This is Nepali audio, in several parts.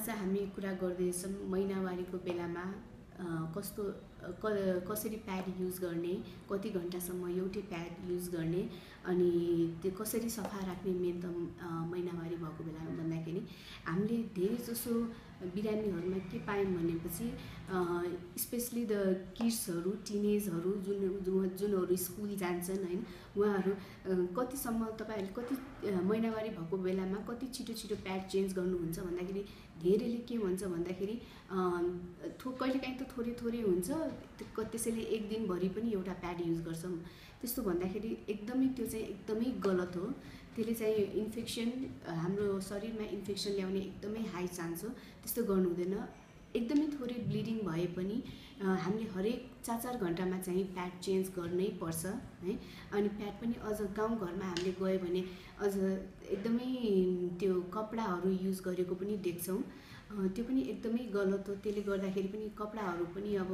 आज हामी कुरा गर्दैछौँ महिनावारीको बेलामा कसरी प्याड युज गर्ने, कति घण्टासम्म एउटै प्याड युज गर्ने अनि त्यो कसरी सफा राख्ने मेन त महिनावारी भएको बेलामा भन्दाखेरि हामीले धेरै जसो बिरामीहरूमा के पायौँ भनेपछि स्पेशली द किड्सहरू टिनेजहरू जुनहरू स्कुल जान्छन् हैन, उहाँहरू कतिसम्म तपाईहरुले कति महिनावारी भएको बेलामा कति छिटो प्याड चेन्ज गर्नुहुन्छ भन्दाखेरि धेरैले के भन्छ भन्दाखेरि कहिलेकाहीँ त थोरै हुन्छ, त्यसैले एक दिनभरि पनि एउटा प्याड युज गर्छौँ। त्यस्तो भन्दाखेरि एकदमै त्यो चाहिँ एकदमै गलत हो। त्यसले चाहिँ इन्फेक्सन, हाम्रो शरीरमा इन्फेक्सन ल्याउने एकदमै हाई चान्स हो। त्यस्तो गर्नु हुँदैन। एकदमै थोरै ब्लिडिङ भए पनि हामीले हरेक 4-4 घण्टामा चाहिँ प्याड चेन्ज गर्नै पर्छ है। अनि प्याड पनि अझ गाउँघरमा हामीले गयो भने अझ एकदमै त्यो कपडाहरू युज गरेको पनि देख्छौँ। त्यो पनि एकदमै गलत हो। त्यसले गर्दाखेरि पनि कपडाहरू पनि अब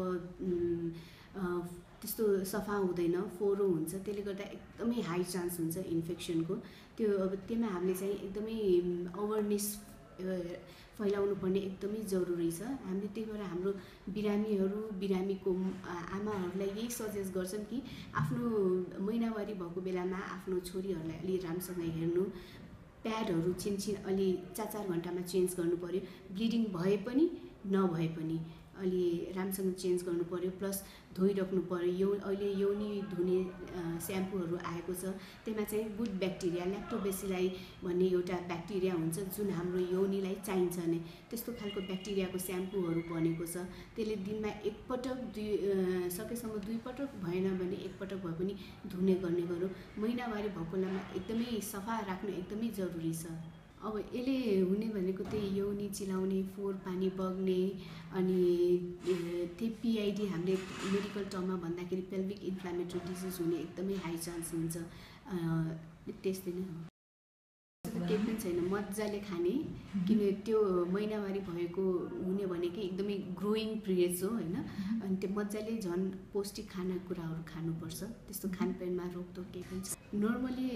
त्यस्तो सफा हुँदैन, फोहोरो हुन्छ। त्यसले गर्दा एकदमै हाई चान्स हुन्छ इन्फेक्सनको। त्यो अब त्यसमा हामीले चाहिँ एकदमै अवेरनेस फैलाउनु पर्ने एकदमै जरुरी छ। हामीले त्यही भएर हाम्रो बिरामीको आमाहरूलाई यही सजेस्ट गर्छन् कि आफ्नो महिनावारी भएको बेलामा आफ्नो छोरीहरूलाई अलि राम्रोसँग हेर्नु, प्याडहरू छिनछिन अलि 4-4 घण्टामा चेन्ज गर्नु पर्यो। ब्लिडिङ भए पनि नभए पनि अलि राम्रोसँग चेन्ज गर्नु पर्यो। प्लस धोइराख्नु पर्यो। अहिले यौनी धुने स्याम्पूहरू आएको छ, त्यसमा चाहिँ गुड ब्याक्टेरिया ल्याक्टोबेसिलाई भन्ने एउटा ब्याक्टेरिया हुन्छ जुन हाम्रो यौनीलाई चाहिन्छ नै। त्यस्तो खालको ब्याक्टेरियाको स्याम्पूहरू बनेको छ। त्यसले दिनमा एकपटक सकेसम्म 2 पटक भएन भने एकपटक भए पनि धुने गर्ने गरौँ। महिनावारी भएको बेलामा एकदमै सफा राख्नु एकदमै जरुरी छ। अब यसले हुने भनेको त्यही यौनी चिलाउने, फोहोर पानी बग्ने अनि त्यही पिआइडी हामीले मेडिकल टर्ममा भन्दाखेरि पेल्भिक इन्फ्लामेटरी डिजिज हुने एकदमै हाई चान्स हुन्छ। त्यस्तै नै हो। केही पनि छैन, मजाले खाने। किन त्यो महिनावारी भएको हुने भनेकै एकदमै ग्रोइङ पिरियड्स हो हैन। अनि त्यो मजाले झन् पौष्टिक खानेकुराहरू खानुपर्छ। त्यस्तो खानपिनमा रोकटोक केही पनि छैन। नर्मली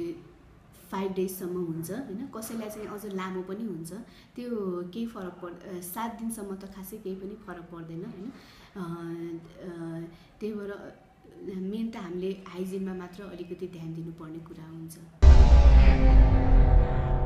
5 डेजसम्म हुन्छ हैन। कसैलाई चाहिँ अझ लामो पनि हुन्छ। त्यो केही फरक 7 दिनसम्म त खासै केही पनि फरक पर्दैन हैन। त्यही भएर मेन त हामीले हाइजिनमा मात्र अलिकति ध्यान दिनुपर्ने कुरा हुन्छ।